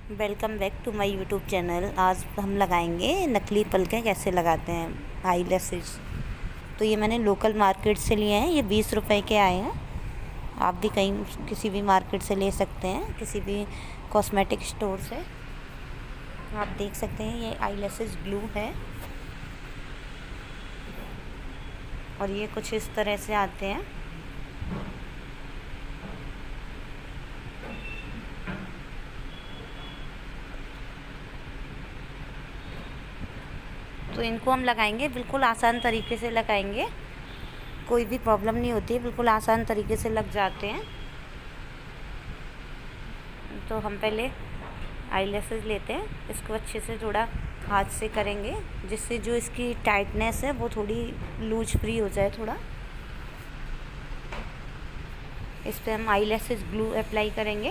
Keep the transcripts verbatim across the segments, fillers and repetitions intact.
Welcome back to my YouTube channel. आज हम लगाएंगे नकली पलकें कैसे लगाते हैं, आई लैसेस। तो ये मैंने लोकल मार्केट से लिए हैं, ये बीस रुपए के आए हैं। आप भी कहीं किसी भी मार्केट से ले सकते हैं, किसी भी कॉस्मेटिक स्टोर से। आप देख सकते हैं ये आई लैसेस ग्लू है और ये कुछ इस तरह से आते हैं। तो इनको हम लगाएंगे, बिल्कुल आसान तरीके से लगाएंगे, कोई भी प्रॉब्लम नहीं होती है, बिल्कुल आसान तरीके से लग जाते हैं। तो हम पहले आई लैसेस लेते हैं, इसको अच्छे से थोड़ा हाथ से करेंगे जिससे जो इसकी टाइटनेस है वो थोड़ी लूज फ्री हो जाए थोड़ा। इस पर हम आई लैसेस ग्लू अप्लाई करेंगे,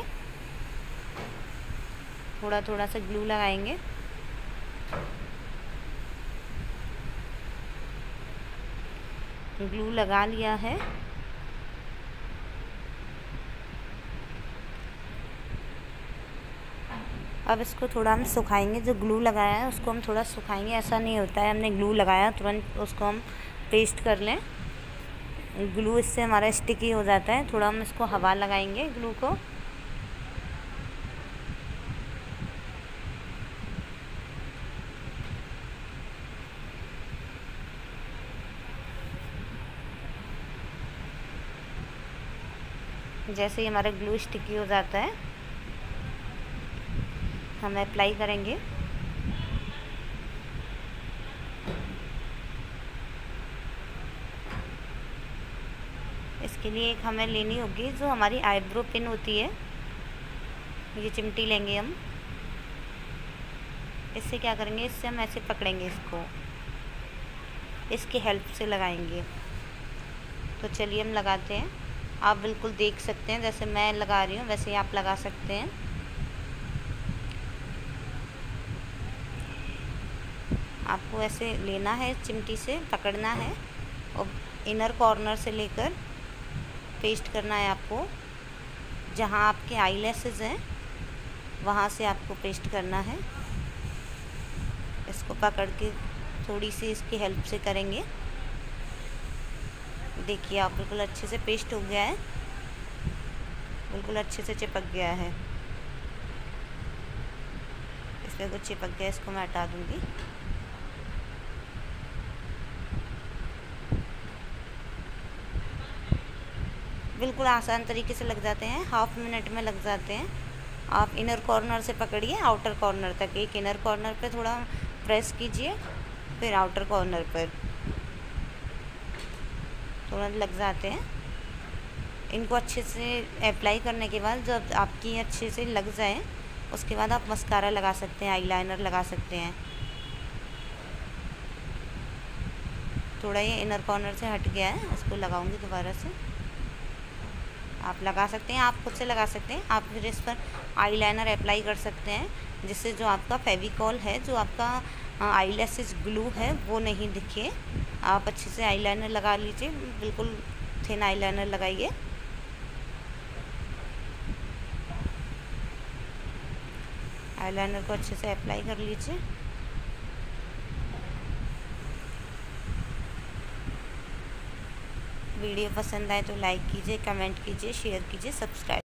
थोड़ा थोड़ा सा ग्लू लगाएंगे। ग्लू लगा लिया है। अब इसको थोड़ा हम सुखाएंगे, जो ग्लू लगाया है उसको हम थोड़ा सुखाएंगे। ऐसा नहीं होता है हमने ग्लू लगाया तुरंत उसको हम पेस्ट कर लें, ग्लू इससे हमारा स्टिकी हो जाता है। थोड़ा हम इसको हवा लगाएंगे ग्लू को। जैसे ही हमारा ग्लू स्टिकी हो जाता है हम अप्लाई करेंगे। इसके लिए एक हमें लेनी होगी जो हमारी आईब्रो पिन होती है, ये चिमटी लेंगे हम। इससे क्या करेंगे, इससे हम ऐसे पकड़ेंगे, इसको इसकी हेल्प से लगाएंगे। तो चलिए हम लगाते हैं। आप बिल्कुल देख सकते हैं जैसे मैं लगा रही हूँ वैसे ही आप लगा सकते हैं। आपको ऐसे लेना है, चिमटी से पकड़ना है और इनर कॉर्नर से लेकर पेस्ट करना है आपको। जहाँ आपके आई लैसेस हैं वहाँ से आपको पेस्ट करना है। इसको पकड़ के थोड़ी सी इसकी हेल्प से करेंगे। देखिए आप बिल्कुल अच्छे से पेस्ट हो गया है, बिल्कुल अच्छे से चिपक गया है। इसमें कुछ चिपक गया, इसको मैं हटा दूँगी। बिल्कुल आसान तरीके से लग जाते हैं, हाफ मिनट में लग जाते हैं। आप इनर कॉर्नर से पकड़िए आउटर कॉर्नर तक, एक इनर कॉर्नर पे थोड़ा प्रेस कीजिए, फिर आउटर कॉर्नर पर थोड़ा लग जाते हैं। इनको अच्छे से अप्लाई करने के बाद जब आपकी अच्छे से लग जाए उसके बाद आप मस्कारा लगा सकते हैं, आईलाइनर लगा सकते हैं। थोड़ा ये इनर कॉर्नर से हट गया है, इसको लगाऊंगी दोबारा से। आप लगा सकते हैं, आप खुद से लगा सकते हैं। आप फिर इस पर आईलाइनर अप्लाई कर सकते हैं जिससे जो आपका फेविकॉल है, जो आपका आई लैसेस ग्लू है वो नहीं दिखे। आप अच्छे से आईलाइनर लगा लीजिए, बिल्कुल थिन आईलाइनर लगाइए। आईलाइनर को अच्छे से अप्लाई कर लीजिए। वीडियो पसंद आए तो लाइक कीजिए, कमेंट कीजिए, शेयर कीजिए, सब्सक्राइब